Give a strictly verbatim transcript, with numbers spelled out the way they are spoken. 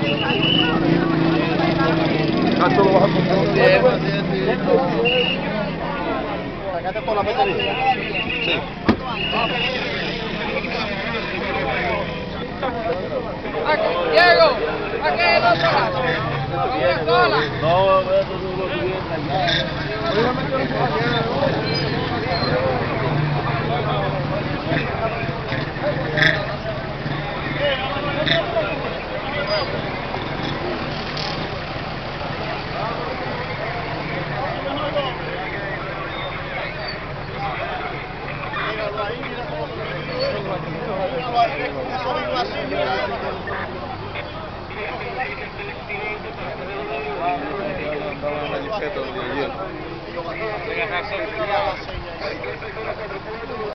Ah, tú lo vas a comprar. ¿Sacaste toda la batería? Sí. Aquí, Diego, aquí hay dos solas. Una sola. No, eso no lo subiendo allá. Andaba en la jipeta donde ayer.